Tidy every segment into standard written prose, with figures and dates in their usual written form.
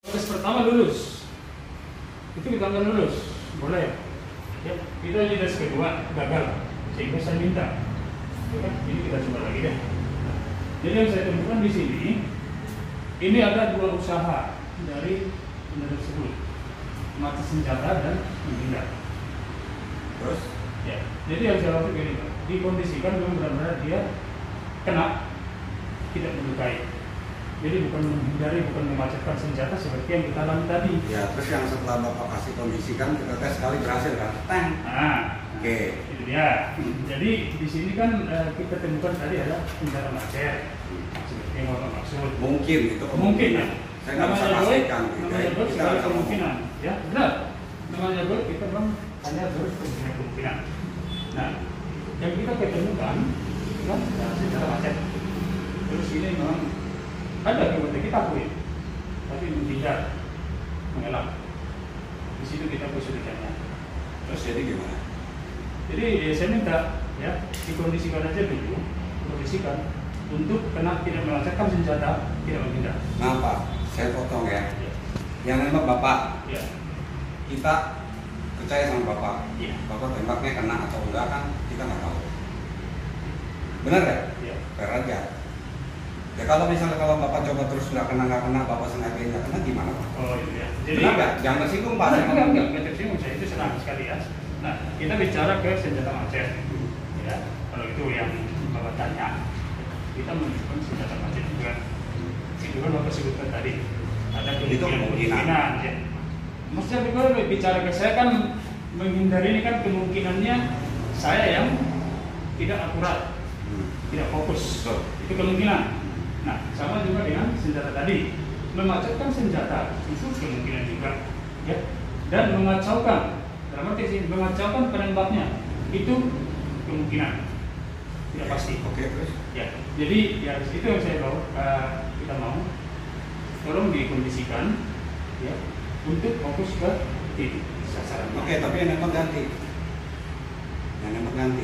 Tes pertama lulus, itu kita akan lulus, boleh. Ya, kita aja tes kedua gagal, sehingga saya minta, ya kan? Ini kita coba lagi deh. Jadi yang saya temukan di sini, ini ada dua usaha dari benda tersebut, mati senjata dan menghindar. Terus? Ya, jadi yang saya maksud gini, Pak, dikondisikan memang benar-benar dia kena, tidak melukai. Jadi bukan menghindari, bukan memacetkan senjata seperti yang kita alami tadi. Ya, terus yang setelah Bapak kasih kondisikan, kita tes sekali berhasil kan? Teng. Nah, Oke. itu dia. Jadi di sini kan kita temukan tadi ada senjata macet, seperti yang Bapak maksud. Mungkin itu Mungkin ya. Saya nggak bisa pastikan. Namanya buat segala kemungkinan, ya benar. Namanya buat kita bang hanya terus kemungkinan. Nah, yang kita ketemukan kan senjata macet. Terus ini memang ada kebutuhan kita akui, tapi menghindar, mengelak. Di situ kita kesulitannya. Terus jadi gimana? Jadi saya minta ya dikondisikan aja dulu, kondisikan untuk kena tidak melacakkan senjata, tidak menghindar. Nah Pak, saya potong ya. Ya. Yang nembak Bapak, Ya. kita percaya sama Bapak. Ya. Bapak tembaknya kena atau enggak kan kita nggak tahu. Benar ya? Ya. Fair aja. Ya kalau misalnya kalau Bapak coba terus nggak kena, Bapak sengaja nggak kena gimana Pak? Oh iya. Jadi Benar nggak? Jangan tersinggung Pak. Saya ngomong. enggak tersinggung, saya itu senang sekali ya. Nah, kita bicara ke senjata macet. Ya, kalau itu yang Bapak tanya, kita menunjukkan senjata macet juga. Itu kan Bapak sebutkan tadi. Ada kemungkinan. Ya. Maksudnya kalau bicara ke saya kan menghindari ini kan kemungkinannya saya yang tidak akurat, tidak fokus. Betul. Itu kemungkinan. Nah, sama juga dengan senjata tadi, memacetkan senjata itu kemungkinan juga, ya. Dan mengacaukan, dalam arti sih mengacaukan penembaknya itu kemungkinan, tidak pasti. Oke, terus? Ya, jadi ya itu yang saya mau kita mau, tolong dikondisikan, ya, untuk fokus ke titik sasaran. Oke, tapi yang nembak ganti. Yang nembak ganti.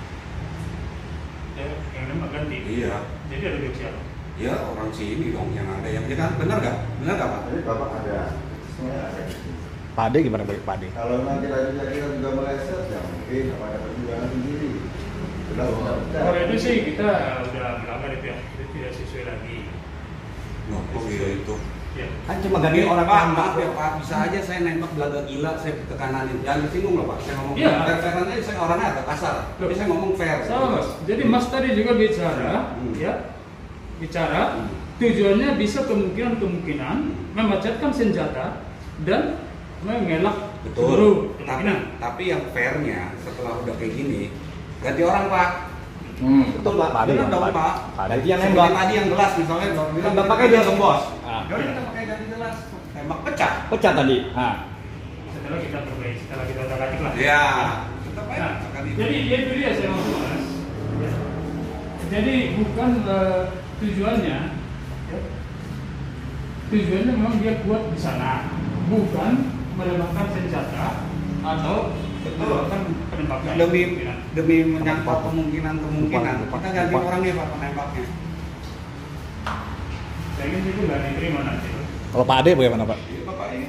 Ya, yang nembak ganti. Iya. Jadi ada dua siapa? Ya orang sini dong yang ada yang kan benar nggak? Benar nggak Pak? Jadi Bapak ada, semuanya ada. Pak Ade gimana balik Pak Ade? Kalau nanti kita juga meleset, ya mungkin ada perjuangan sendiri. Sudah Kalau itu sih kita udah melanggar itu ya, itu tidak sesuai lagi. Loh, kok gitu itu? Ya. Kan cuma ganti orang Pak, maaf ya Pak, bisa aja saya nembak belaga gila, saya tekanin. Jangan tersinggung loh Pak, saya ngomong Iya. fair-fairan aja, saya orangnya agak kasar. Tapi saya ngomong fair. Sama Mas. Jadi Mas tadi juga bicara, ya, bicara tujuannya bisa kemungkinan memacetkan senjata dan mengelak seluruh kemungkinan. Tapi yang fairnya setelah udah kayak gini, ganti orang Pak. Betul Pak. Pak Ade Benar yang dong Pak. Pak. Pak Ade yang Seperti nembak. tadi yang gelas misalnya, Kan bapaknya dia dong bos. Yaudah kita pakai ganti gelas, tembak pecah. Pecah tadi. Setelah kita perbaiki, setelah kita otak-atik lah. Ya, tetap aja. Nah, Akan itu. jadi itu dia saya maksud Mas. Ya. Jadi bukan tujuannya, ya. Tujuannya memang dia kuat di sana, bukan melemahkan senjata atau melemahkan penembakan. Demi menyangkut kemungkinan kita ganti orangnya Pak penembaknya. Saya ingin itu nggak diterima nanti. Kalau Pak Ade bagaimana Pak? Iya Bapak ini.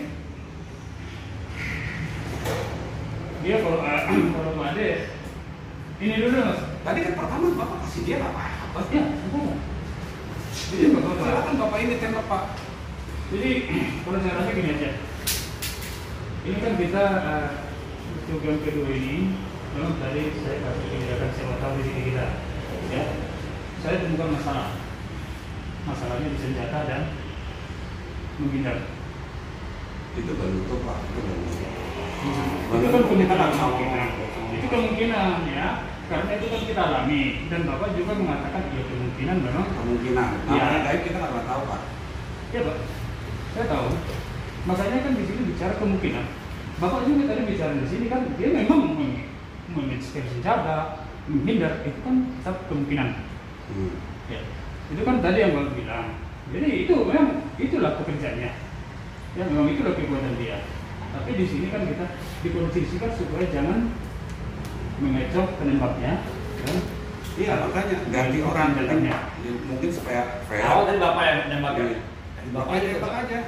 Dia kalau Pak Ade, ini dulu Mas. Tadi kan pertama Bapak kasih dia nggak apa-apa. Ya, Jadi silakan Bapak ini tembak Pak. jadi kalau saya rasa gini aja. Ini kan kita tujuan kedua ini, memang tadi saya kasih kebijakan siapa tahu di sini kita, ya. Saya temukan masalahnya di senjata dan menghindar. Itu baru itu Pak. Itu baru. Itu kan kemungkinan. Itu kemungkinan ya, karena itu kan kita alami dan Bapak juga mengatakan ya kemungkinan memang. Kemungkinan. Ya. Namanya gaib kita nggak tahu Pak. Ya Pak, saya tahu. Makanya kan di sini bicara kemungkinan. Bapak juga tadi bicara di sini kan dia memang menyesuaikan senjata, menghindar itu kan tetap kemungkinan. Ya. Itu kan tadi yang Bapak bilang. Jadi itu memang itulah pekerjaannya. Ya memang itulah kekuatan dia. Tapi di sini kan kita dikondisikan supaya jangan mengecoh penembaknya. Ya. Iya makanya ganti orang senjatanya. mungkin supaya fair. Awal tadi Bapak yang nembak ya? Bapak aja tembak aja.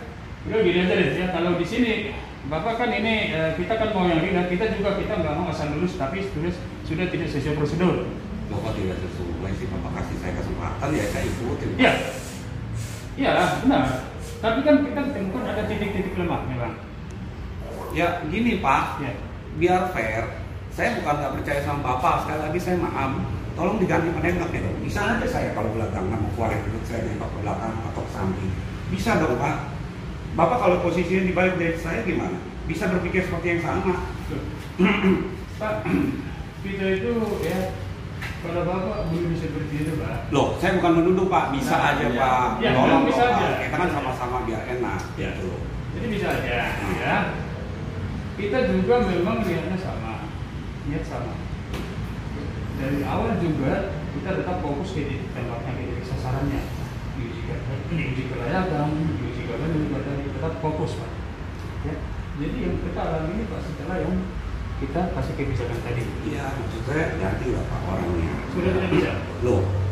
Udah gini aja deh ya, kalau di sini Bapak kan ini kita kan mau yang ringan, kita nggak mau asal lulus tapi sudah tidak sesuai prosedur. Bapak tidak sesuai sih, Bapak kasih saya kesempatan ya saya ikutin. Iya, iya benar. Tapi kan kita temukan ada titik-titik lemah memang. Ya gini Pak, Ya. biar fair, saya bukan nggak percaya sama Bapak, sekali lagi saya maaf. Tolong diganti penembaknya dong. Bisa aja saya kalau belakangan mau keluarin duit saya nembak ke belakang atau ke samping. Bisa dong Pak. Bapak kalau posisinya dibalik dari saya gimana? Bisa berpikir seperti yang sama. Pak, kita itu ya kalau Bapak belum bisa seperti itu Pak. Loh, saya bukan menuduh Pak, bisa Nah, aja iya. Pak. Ya, Tolong bisa dong, aja. Pak. Kita kan sama-sama biar enak Ya. gitu. Jadi bisa aja ya. Kita juga memang niatnya sama, niat sama. Dari awal juga kita tetap fokus ke titik tembaknya, ke titik sasarannya. Diuji kelayakan, diuji kelayakan juga tadi tetap fokus Pak. Ya. Jadi yang kita alami ini Pak setelah yang kita kasih kebijakan tadi. Iya, maksud saya ganti lah Pak orangnya. Sudah tidak bisa. Loh,